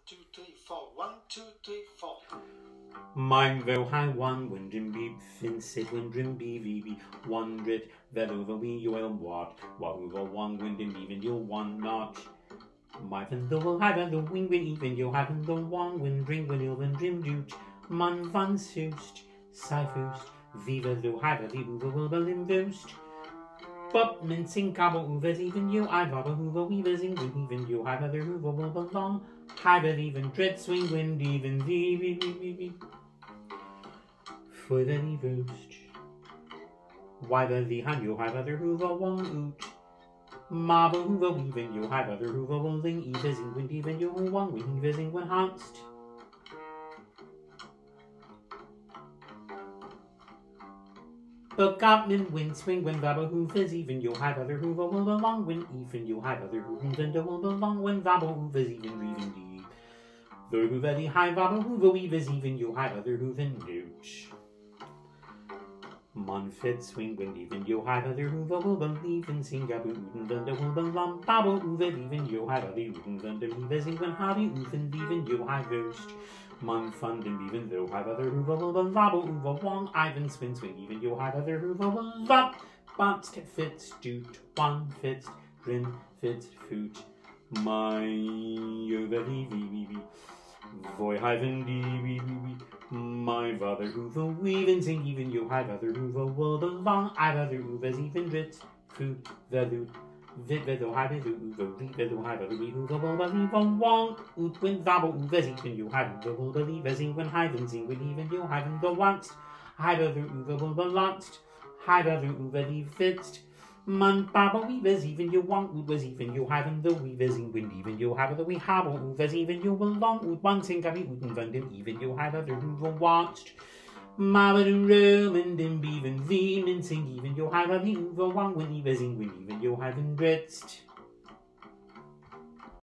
2, 3, 4. 1, 2, 3, 4. Mine will high one winding beep, finsit winding BVB, 100, that over we you will what over one winding even you one not. My van the will have the wing win even you have the one wind ring when you'll dream doot, man van soest, cyfoost, viva the have the over will be boost. But mincing cabo hoovers even you, I have a hoover weavers in even you have other hoover will belong. Have it even dread swing wind even the for the roost. Why the hand you have other hoover one oot. Marble hoover weaving you have other hoover willing evers in wind even you one weavers in when hanst. But Gotman wind swing when Vabba hoovers even you have other hoover will belong when even you have other hoover will belong when Vabba hoovers even weaving deep. The hoover the high Vabba hoover weavers even you have other hoover nooch. Monfit swing when even you have other hoover will believe in Singapore uden thunder will belong Babbo hoover even you have other uden thunder weavers in when have you even even you have roast. Man fund and even though have other hoover will be Babbo hoover wong Ivan swing even you have other hoover will love but fits doot one fits grin fits foot my over the voy hiven dee my father hoover weaving sing even you have other hoover will belong I've other hoovers even drits food the loot Vit vedo have it hoover vedo have other hoover will believe on wong oot when Babbo hoovers even you have hoover will believe as in when hiven sing when even you haven't the once have other hoover will be lost have other hoover the fixed man Babbo weavers even you want hoovers even you haven't the weavers in wind even you have the we have hoovers even you belong oot one sing have you uten vendem even you have other hoover watched Mabadoo Roman and even Venom sing even you have a hoover one when weavers in wind even you haven't dretzed.